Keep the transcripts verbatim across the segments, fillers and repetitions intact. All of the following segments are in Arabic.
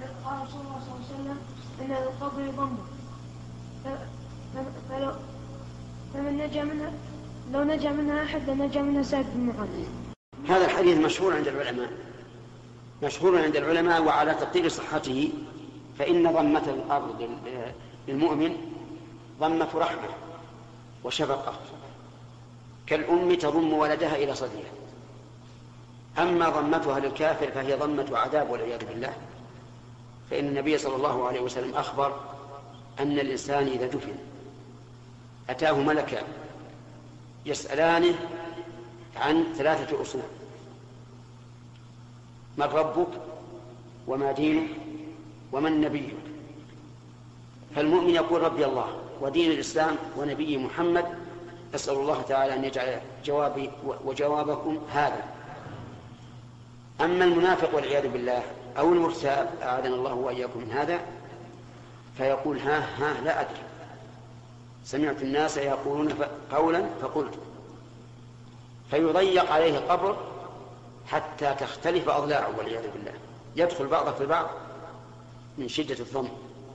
قال رسول الله صلى الله عليه وسلم إن القبر ضمه فلو فمن نجا منها لو نجا منها أحد لنجا منها سعد بن معاذ. هذا الحديث مشهور عند العلماء مشهور عند العلماء وعلى تقدير صحته، فإن ضمة الأرض للمؤمن ضمة رحمة وشفقة كالأم تضم ولدها إلى صدرها. أما ضمتها للكافر فهي ضمة عذاب والعياذ بالله. فإن النبي صلى الله عليه وسلم أخبر أن الإنسان إذا دفن أتاه ملكان يسألانه عن ثلاثة أصول: من ربك وما دينك ومن نبيك؟ فالمؤمن يقول ربي الله ودين الإسلام ونبي محمد، أسأل الله تعالى أن يجعل جوابي وجوابكم هذا. أما المنافق والعياذ بالله أو المرتاب أعاذنا الله وإياكم من هذا فيقول ها ها لا أدري، سمعت الناس يقولون قولا فقلت، فيضيق عليه قبر حتى تختلف أضلاعه والعياذ بالله، يدخل بعضه في بعض من شدة الضم.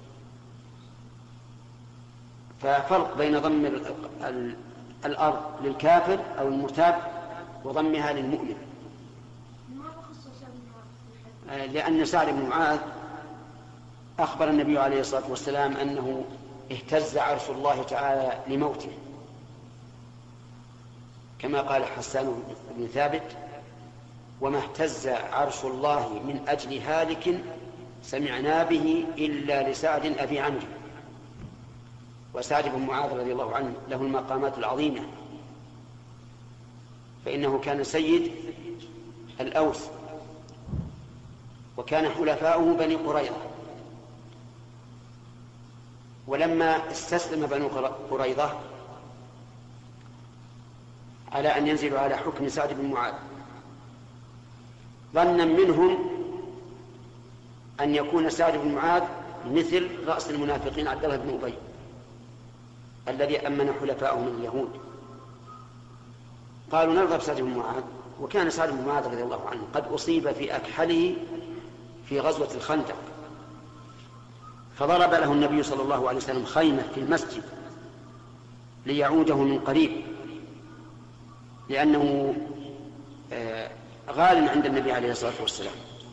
ففرق بين ضم الأرض للكافر أو المرتاب وضمها للمؤمن. لأن سعد بن معاذ أخبر النبي عليه الصلاة والسلام أنه اهتز عرش الله تعالى لموته، كما قال حسان بن ثابت: وما اهتز عرش الله من أجل هالك سمعنا به إلا لسعد أبي عمرو. وسعد بن معاذ رضي الله عنه له المقامات العظيمة، فإنه كان سيد الأوس وكان حلفاؤه بني قريظة، ولما استسلم بنو قريظة على أن ينزلوا على حكم سعد بن معاذ ظنا منهم أن يكون سعد بن معاذ مثل رأس المنافقين عبد الله بن أبي الذي أمن حلفاؤه من اليهود. قالوا نرضى بسعد بن معاذ، وكان سعد بن معاذ رضي الله عنه قد أصيب في أكحله في غزوة الخندق، فضرب له النبي صلى الله عليه وسلم خيمة في المسجد ليعوده من قريب، لأنه غال عند النبي عليه الصلاة والسلام.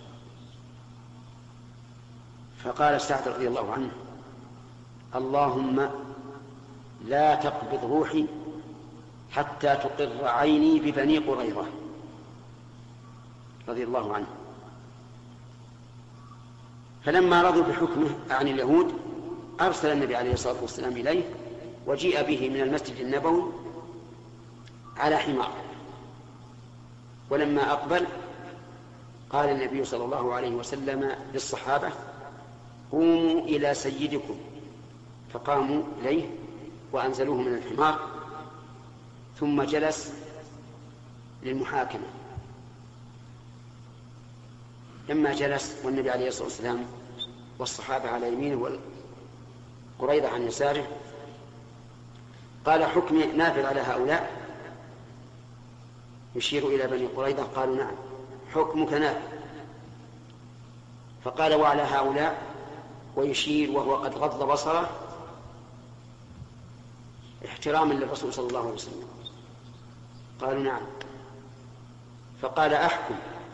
فقال سعد رضي الله عنه: اللهم لا تقبض روحي حتى تقر عيني ببني قريظة رضي الله عنه. فلما رضوا بحكمه عن اليهود أرسل النبي عليه الصلاة والسلام إليه، وجيء به من المسجد النبوي على حمار. ولما أقبل قال النبي صلى الله عليه وسلم للصحابة: قوموا إلى سيدكم. فقاموا إليه وأنزلوه من الحمار، ثم جلس للمحاكمة. لما جلس والنبي عليه الصلاة والسلام والصحابة على يمينه وقريظة عن يساره قال: حكم نافذ على هؤلاء؟ يشير إلى بني قريظة. قالوا: نعم حكمك نافذ. فقال: وعلى هؤلاء؟ ويشير وهو قد غض بصره احتراما للرسول صلى الله عليه وسلم. قالوا: نعم. فقال: أحكم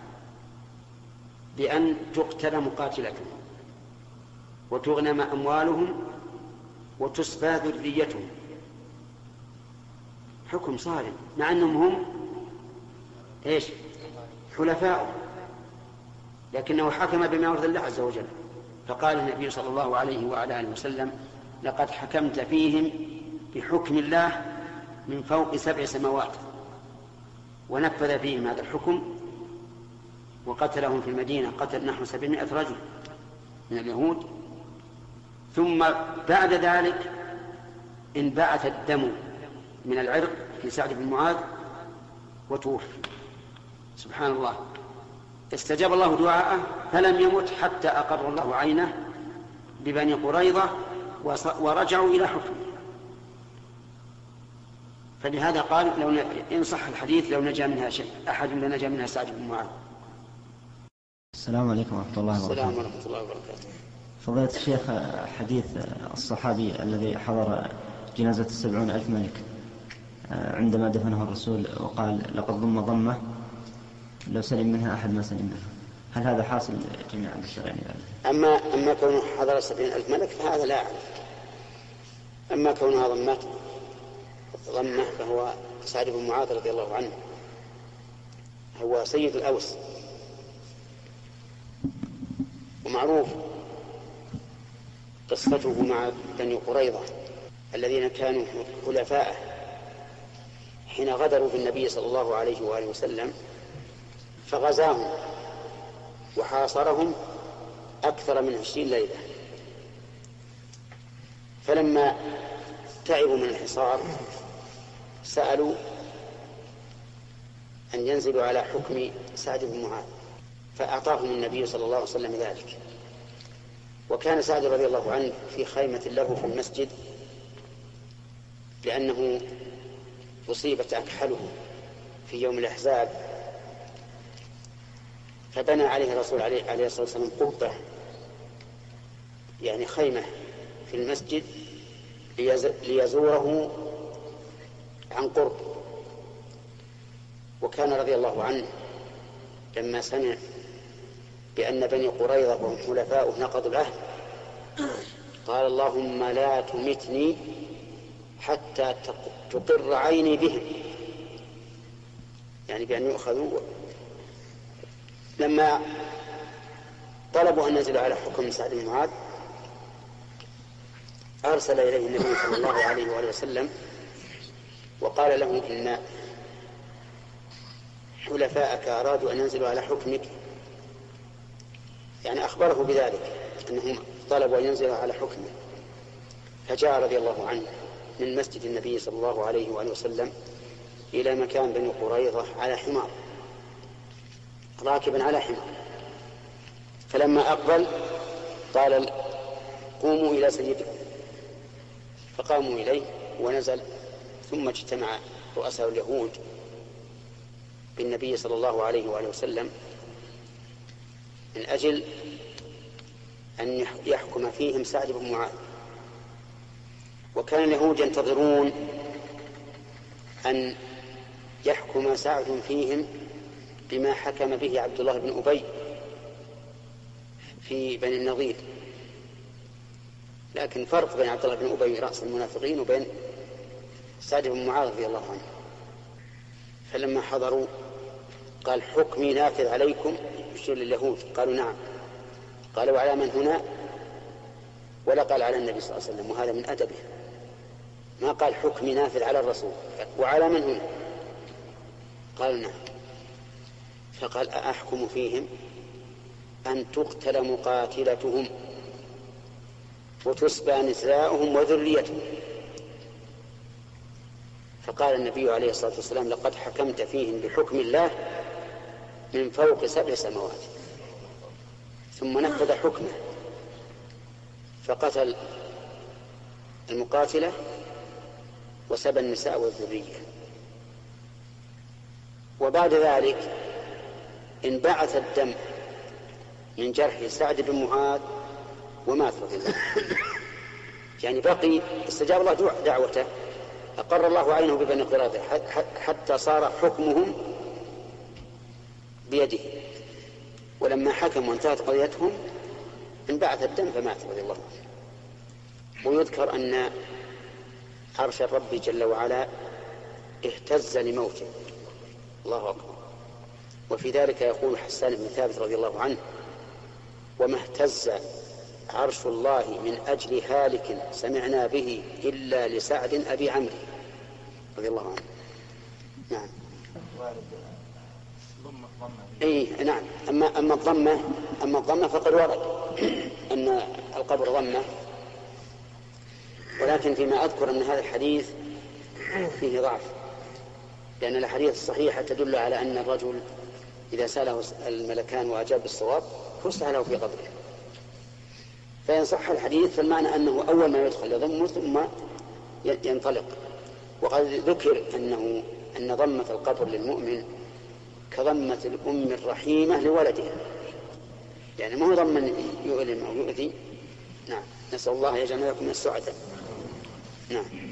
بأن تقتل مقاتلتهم وتغنم أموالهم وتسبى ذريتهم. حكم صارم، مع أنهم هم إيش؟ حلفاء، لكنه حكم بما يرضي الله عز وجل. فقال النبي صلى الله عليه وعلى آله وسلم: لقد حكمت فيهم بحكم الله من فوق سبع سماوات. ونفذ فيهم هذا الحكم وقتلهم في المدينة، قتل نحو سبعمائة رجل من اليهود. ثم بعد ذلك انبعث الدم من العرق في سعد بن معاذ وتوفي. سبحان الله، استجاب الله دعاءه فلم يمت حتى أقر الله عينه ببني قريظة ورجعوا إلى حكمه. فلهذا قال: لو إن صح الحديث لو نجا منها شيء أحد لنجا منها سعد بن معاذ. السلام عليكم ورحمة الله وبركاته. السلام ورحمة الله وبركاته. فضيلة الشيخ، حديث الصحابي الذي حضر جنازة السبعون ألف ملك عندما دفنه الرسول وقال لقد ضم ضمة لو سلم منها أحد ما سلم منها، هل هذا حاصل جميعا بالشرع؟ أما أما كونه حضر سبعين ألف ملك فهذا لا أعلم. أما كونها ضمة ضمة فهو سعد بن معاذ رضي الله عنه، هو سيد الأوس، ومعروف قصته مع بني قريظة الذين كانوا خلفاءه حين غدروا بالنبي صلى الله عليه وآله وسلم، فغزاهم وحاصرهم أكثر من عشرين ليلة. فلما تعبوا من الحصار سألوا أن ينزلوا على حكم سعد بن معاذ، فأعطاهم النبي صلى الله عليه وسلم ذلك. وكان سعد رضي الله عنه في خيمة له في المسجد لأنه أصيبت أكحله في يوم الأحزاب، فبنى عليه الرسول عليه الصلاة والسلام قبة، يعني خيمة في المسجد ليزوره عن قرب. وكان رضي الله عنه لما سمع بأن بني قريظة وهم حلفاؤه نقضوا العهد قال اللهم لا تمتني حتى تقر عيني بهم، يعني بأن يؤخذوا. لما طلبوا أن نزلوا على حكم سعد بن معاذ أرسل إليه النبي صلى الله عليه وآله وسلم وقال له إن حلفاءك أرادوا أن ينزلوا على حكمك، يعني أخبره بذلك أنهم طلبوا أن ينزلوا على حكمه. فجاء رضي الله عنه من مسجد النبي صلى الله عليه وآله وسلم إلى مكان بني قريظة على حمار، راكبا على حمار. فلما أقبل قال قوموا إلى سيدكم، فقاموا إليه ونزل. ثم اجتمع رؤساء اليهود بالنبي صلى الله عليه وآله وسلم من أجل أن يحكم فيهم سعد بن معاذ. وكان اليهود ينتظرون أن يحكم سعد فيهم بما حكم به عبد الله بن أبي في بني النضير، لكن فرق بين عبد الله بن أبي رأس المنافقين وبين سعد بن معاذ رضي الله عنه. فلما حضروا قال حكمي نافذ عليكم، يشير لليهود. قالوا نعم. قالوا على من هنا؟ ولا قال على النبي صلى الله عليه وسلم، وهذا من أدبه، ما قال حكمي نافذ على الرسول وعلى من هنا. قالوا نعم. فقال أحكم فيهم أن تقتل مقاتلتهم وتسبى نساؤهم وذريتهم. فقال النبي عليه الصلاة والسلام لقد حكمت فيهم بحكم الله من فوق سبع سماوات. ثم نفذ حكمه فقتل المقاتلة وسبى النساء والذرية. وبعد ذلك انبعث الدم من جرح سعد بن معاذ ومات رضي الله عنه، يعني بقي استجاب الله دعوته، أقر الله عينه ببني قريظة حتى صار حكمهم بيده. ولما حكموا وانتهت قضيتهم انبعث الدم فمات رضي الله عنه. ويذكر أن عرش الرب جل وعلا اهتز لموته، الله أكبر. وفي ذلك يقول حسان بن ثابت رضي الله عنه وما اهتز عرش الله من أجل هالك سمعنا به إلا لسعد أبي عمرو رضي الله عنه. نعم. إيه نعم. أما أما الضمة أما الضمة فقد ورد أن القبر ضمة، ولكن فيما أذكر أن هذا الحديث فيه ضعف، لأن الحديث الصحيحة تدل على أن الرجل إذا سأله الملكان وأجاب بالصواب فسح له في قبره. فإن صح الحديث فالمعنى أنه أول ما يدخل يضم ثم ينطلق. وقد ذكر أنه أن ضمة القبر للمؤمن كضمة الأم الرحيمة لولدها، يعني ما هو ضما يؤلم أو يؤذي. نعم، نسأل الله يجعلنا لكم من السعداء. نعم.